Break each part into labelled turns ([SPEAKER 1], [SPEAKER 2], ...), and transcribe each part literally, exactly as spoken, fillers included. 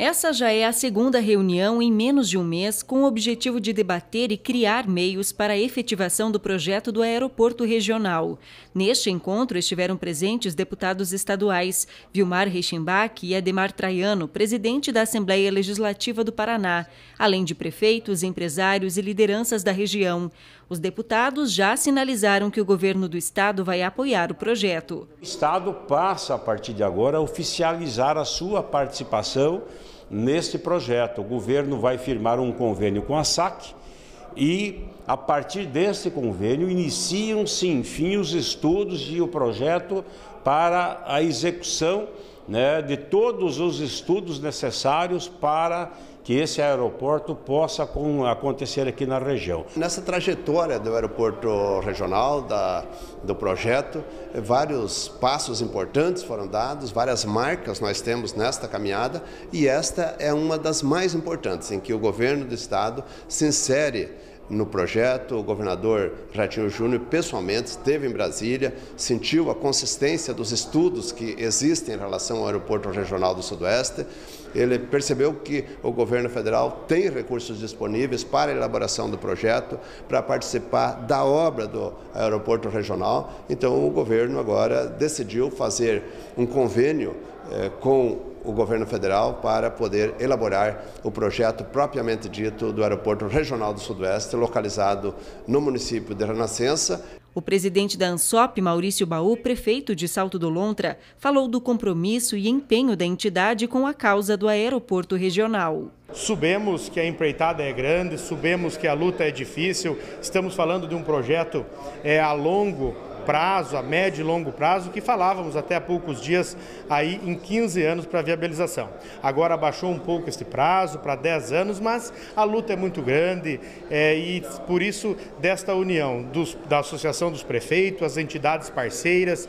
[SPEAKER 1] Essa já é a segunda reunião em menos de um mês com o objetivo de debater e criar meios para a efetivação do projeto do aeroporto regional. Neste encontro estiveram presentes deputados estaduais Vilmar Reichenbach e Ademar Traiano, presidente da Assembleia Legislativa do Paraná, além de prefeitos, empresários e lideranças da região. Os deputados já sinalizaram que o governo do estado vai apoiar o projeto.
[SPEAKER 2] O estado passa, a partir de agora, a oficializar a sua participação neste projeto. O governo vai firmar um convênio com a S A C e, a partir desse convênio, iniciam-se, enfim, os estudos e o projeto para a execução, né, de todos os estudos necessários para que esse aeroporto possa acontecer aqui na região.
[SPEAKER 3] Nessa trajetória do aeroporto regional, da, do projeto, vários passos importantes foram dados, várias marcas nós temos nesta caminhada, e esta é uma das mais importantes, em que o governo do estado se insere no projeto. O governador Ratinho Júnior pessoalmente esteve em Brasília, sentiu a consistência dos estudos que existem em relação ao aeroporto regional do Sudoeste. Ele percebeu que o governo federal tem recursos disponíveis para a elaboração do projeto, para participar da obra do aeroporto regional. Então o governo agora decidiu fazer um convênio eh, com o governo federal para poder elaborar o projeto propriamente dito do aeroporto regional do Sudoeste, localizado no município de Renascença.
[SPEAKER 1] O presidente da ANSOP, Maurício Baú, prefeito de Salto do Lontra, falou do compromisso e empenho da entidade com a causa do aeroporto regional.
[SPEAKER 4] Sabemos que a empreitada é grande, sabemos que a luta é difícil, estamos falando de um projeto é, a longo prazo, a médio e longo prazo, que falávamos até há poucos dias aí em quinze anos para viabilização. Agora baixou um pouco este prazo para dez anos, mas a luta é muito grande é, e por isso desta união dos, da Associação dos Prefeitos, as entidades parceiras,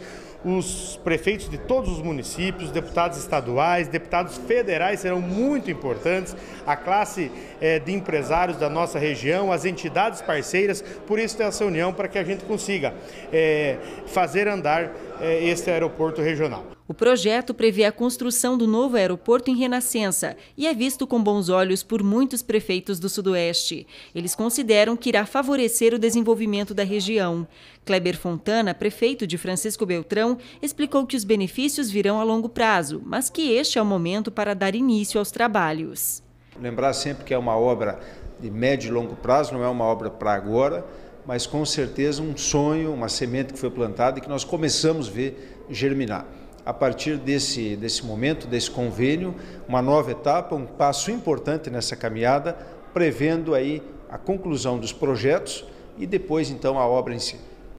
[SPEAKER 4] os prefeitos de todos os municípios, deputados estaduais, deputados federais serão muito importantes, a classe é, de empresários da nossa região, as entidades parceiras, por isso tem essa união para que a gente consiga é, fazer andar é, este aeroporto regional.
[SPEAKER 1] O projeto prevê a construção do novo aeroporto em Renascença e é visto com bons olhos por muitos prefeitos do Sudoeste. Eles consideram que irá favorecer o desenvolvimento da região. Kleber Fontana, prefeito de Francisco Beltrão, explicou que os benefícios virão a longo prazo, mas que este é o momento para dar início aos trabalhos.
[SPEAKER 5] Lembrar sempre que é uma obra de médio e longo prazo, não é uma obra para agora, mas com certeza um sonho, uma semente que foi plantada e que nós começamos a ver germinar. A partir desse, desse momento, desse convênio, uma nova etapa, um passo importante nessa caminhada, prevendo aí a conclusão dos projetos e depois então a obra em si.